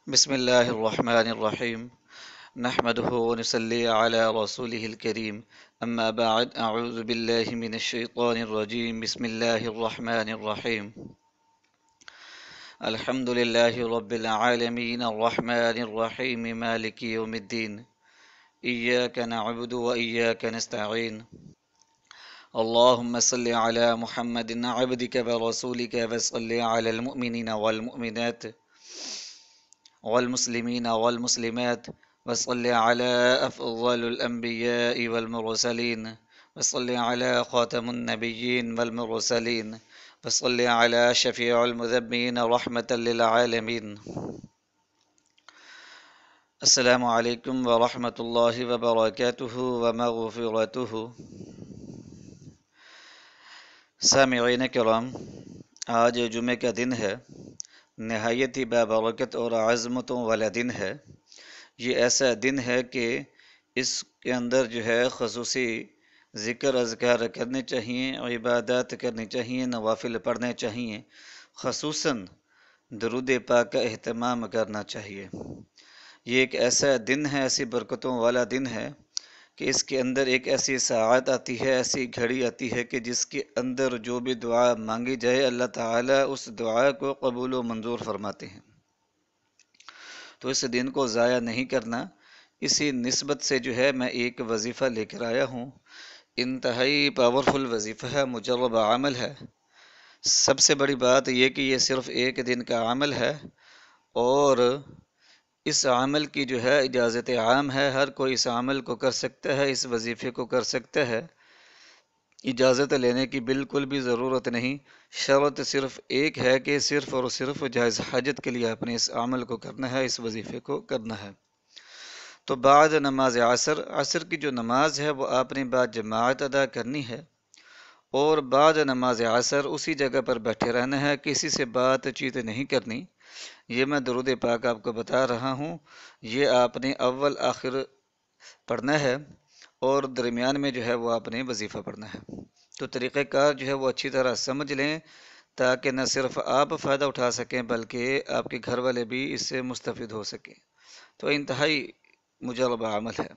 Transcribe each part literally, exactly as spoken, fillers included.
بسم الله الرحمن الرحيم. نحمده ونصلي على رسوله الكريم. أما بعد، أعوذ بالله من الشيطان الرجيم. بسم الله الرحمن الرحيم. الحمد لله رب العالمين الرحمن الرحيم مالك يوم الدين. إياك نعبد وإياك نستعين. اللهم صل على محمد عبدك ورسولك وصل على المؤمنين والمؤمنات والمسلمين والمسلمات وصل على أفضل الأنبياء والمرسلين وصل على خاتم النبيين والمرسلين وصل على شفيع المذنبين رحمة للعالمين. السلام علیکم ورحمۃ اللہ وبرکاتہ ومغفرتہ. سامعین کرام، آج جمعہ کا دن ہے، نہایت ہی بابرکت اور عظمتوں والا دن ہے. یہ ایسا دن ہے کہ اس کے اندر جو ہے خصوصی ذکر اذکار کرنے چاہیے، عبادات کرنی چاہیے، نوافل پڑھنے چاہیے، خصوصاً درود پاک کا اہتمام کرنا چاہیے. یہ ایک ایسا دن ہے، ایسی برکتوں والا دن ہے کہ اس کے اندر ایک ایسی ساعت آتی ہے، ایسی گھڑی آتی ہے کہ جس کے اندر جو بھی دعا مانگی جائے اللہ تعالیٰ اس دعا کو قبول و منظور فرماتے ہیں. تو اس دن کو ضائع نہیں کرنا. اسی نسبت سے جو ہے میں ایک وظیفہ لے کر آیا ہوں. انتہائی پاورفل وظیفہ ہے، مجرب عمل ہے. سب سے بڑی بات یہ کہ یہ صرف ایک دن کا عمل ہے اور اس عمل کی جو ہے اجازت عام ہے. ہر کوئی اس عمل کو کر سکتا ہے، اس وظیفے کو کر سکتا ہے. اجازت لینے کی بالکل بھی ضرورت نہیں. شرط صرف ایک ہے کہ صرف اور صرف جائز حاجت کے لیے آپ نے اس عمل کو کرنا ہے، اس وظیفے کو کرنا ہے. تو بعد نماز عصر عصر کی جو نماز ہے وہ آپ نے بعد جماعت ادا کرنی ہے، اور بعد نماز عصر اسی جگہ پر بیٹھے رہنا ہے، کسی سے بات چیت نہیں کرنی. یہ میں درود پاک آپ کو بتا رہا ہوں، یہ آپ نے اول آخر پڑھنا ہے اور درمیان میں جو ہے وہ آپ نے وظیفہ پڑھنا ہے. تو طریقہ کار جو ہے وہ اچھی طرح سمجھ لیں تاکہ نہ صرف آپ فائدہ اٹھا سکیں بلکہ آپ کے گھر والے بھی اس سے مستفید ہو سکیں. تو انتہائی مجرب عمل ہے.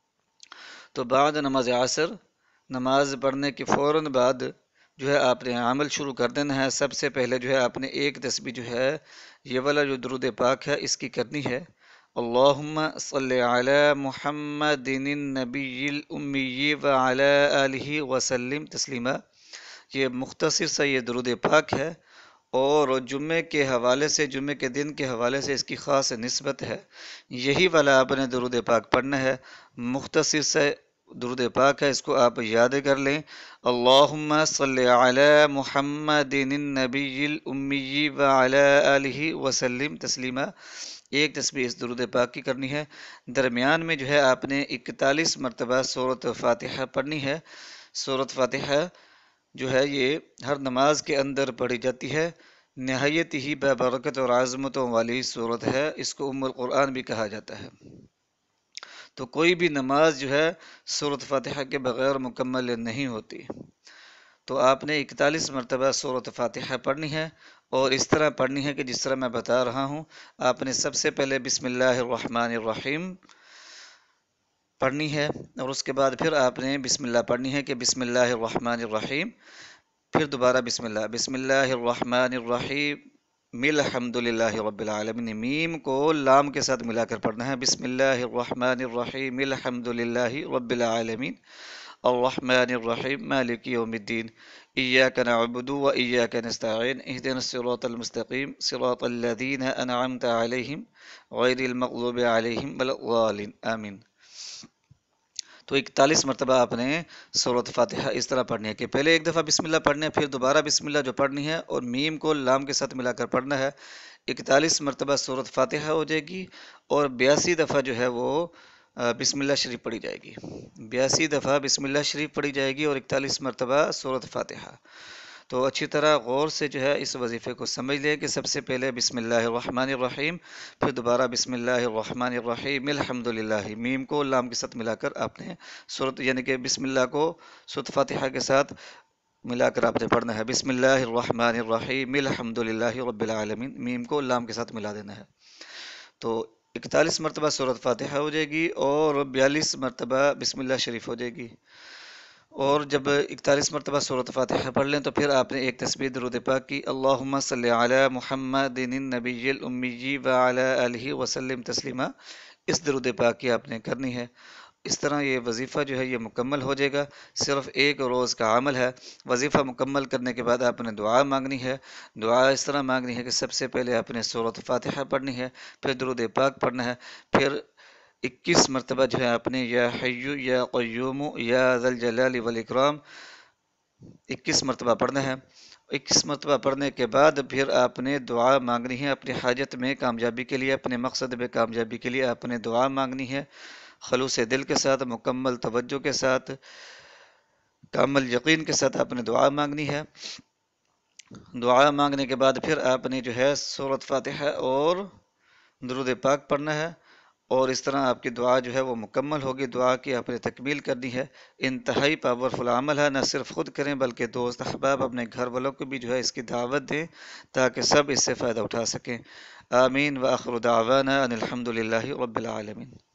تو بعد نماز عصر، نماز پڑھنے کے فوراً بعد جو ہے آپ نے عمل شروع کر دینا ہے. سب سے پہلے جو ہے آپ نے ایک تسبیح جو ہے یہ والا جو درود پاک ہے اس کی کرنی ہے. اللہم صلی علی محمد النبی الامی وعلی آلہ وسلم تسلیما. یہ مختصر سا یہ درود پاک ہے اور جمعے کے حوالے سے، جمعے کے دن کے حوالے سے اس کی خاص نسبت ہے. یہی والا آپ نے درود پاک پڑھنا ہے. مختصر سے درود پاک ہے، اس کو آپ یاد کر لیں. اللہم صلی علی محمد النبی الامی وعلی آلہ وسلم تسلیما. ایک تسبیح اس درود پاک کی کرنی ہے. درمیان میں جو ہے آپ نے اکتالیس مرتبہ سورۃ فاتحہ پڑھنی ہے. سورۃ فاتحہ جو ہے یہ ہر نماز کے اندر پڑھی جاتی ہے. نہایت ہی بابرکت اور عظمتوں والی سورت ہے. اس کو ام القرآن بھی کہا جاتا ہے. تو کوئی بھی نماز جو ہے سورۃ فاتحہ کے بغیر مکمل نہیں ہوتی. تو آپ نے اکتالیس مرتبہ سورۃ فاتحہ پڑھنی ہے اور اس طرح پڑھنی ہے کہ جس طرح میں بتا رہا ہوں. آپ نے سب سے پہلے بسم اللہ الرحمن الرحیم پڑھنی ہے اور اس کے بعد پھر آپ نے بسم اللہ پڑھنی ہے کہ بسم اللہ الرحمن الرحیم. پھر دوبارہ بسم اللہ بسم اللہ الرحمن الرحیم الحمد للہ رب العالمین. میم کو لام کے ساتھ ملا کر پڑھنا ہے. بسم اللہ الرحمن الرحیم الحمد للہ رب العالمین الرحمن الرحیم مالک یوم الدین ایاک نعبد و ایاک نستعین اہدنا الصراط المستقیم صراط الذین انعمت علیہم غیر المغضوب علیہم ولا الضالین آمین. تو اکتالیس مرتبہ آپ نے سورۃ فاتحہ اس طرح پڑھنی ہے کہ پہلے ایک دفعہ بسم اللہ پڑھنا ہے، پھر دوبارہ بسم اللہ جو پڑھنی ہے اور میم کو لام کے ساتھ ملا کر پڑھنا ہے. اکتالیس مرتبہ سورۃ فاتحہ ہو جائے گی اور بیاسی دفعہ جو ہے وہ بسم اللہ شریف پڑھی جائے گی. بیاسی دفعہ بسم اللہ شریف پڑھی جائے گی اور اکتالیس مرتبہ سورۃ فاتحہ. تو اچھی طرح غور سے جو ہے اس وظیفے کو سمجھ لیں کہ سب سے پہلے بسم اللہ الرحمن الرحیم، پھر دوبارہ بسم اللہ الرحمن الرحیم الحمد للہ. میم کو لام کے ساتھ ملا کر آپ نے سورۃ یعنی کہ بسم اللہ کو سورۃ فاتحہ کے ساتھ ملا کر آپ نے پڑھنا ہے. بسم اللہ الرحمن الرحیم الحمد للہ رب العالمین، میم کو لام کے ساتھ ملا دینا ہے. تو اکتالیس مرتبہ سورۃ فاتحہ ہو جائے گی اور بیالیس مرتبہ بسم اللہ شریف ہو جائے گی۔ اور جب اکتالیس مرتبہ سورۃ فاتحہ پڑھ لیں تو پھر آپ نے ایک تسبیح درود پاک کی، اللہم صلی علی محمد النبی الامی وعلی آلہ وسلم تسلیما، اس درود پاک کی آپ نے کرنی ہے۔ اس طرح یہ وظیفہ جو ہے یہ مکمل ہو جائے گا، صرف ایک روز کا عمل ہے۔ وظیفہ مکمل کرنے کے بعد آپ نے دعا مانگنی ہے، دعا اس طرح مانگنی ہے کہ سب سے پہلے آپ نے سورۃ فاتحہ پڑھنی ہے، پھر درود پاک پڑھنا ہے، پھر اکیس مرتبہ جو ہے آپ نے یا حیو یا قیوم یا ذی الجلال والاکرام اکیس مرتبہ پڑھنا ہے۔ اکیس مرتبہ پڑھنے کے بعد پھر آپ نے دعا مانگنی ہے اپنی حاجت میں کامیابی کے لیے، اپنے مقصد میں کامیابی کے لیے آپ نے دعا مانگنی ہے، خلوص دل کے ساتھ، مکمل توجہ کے ساتھ، کامل یقین کے ساتھ آپ نے دعا مانگنی ہے۔ دعا مانگنے کے بعد پھر آپ نے جو ہے سورۃ فاتحہ اور درود پاک پڑھنا ہے، اور اس طرح آپ کی دعا جو ہے وہ مکمل ہوگی۔ دعا کی آپ نے تکمیل کرنی ہے۔ انتہائی پاورفل عمل ہے، نہ صرف خود کریں بلکہ دوست احباب اپنے گھر والوں کو بھی جو ہے اس کی دعوت دیں تاکہ سب اس سے فائدہ اٹھا سکیں۔ آمین وآخر دعوانا ان الحمد للہ رب العالمین۔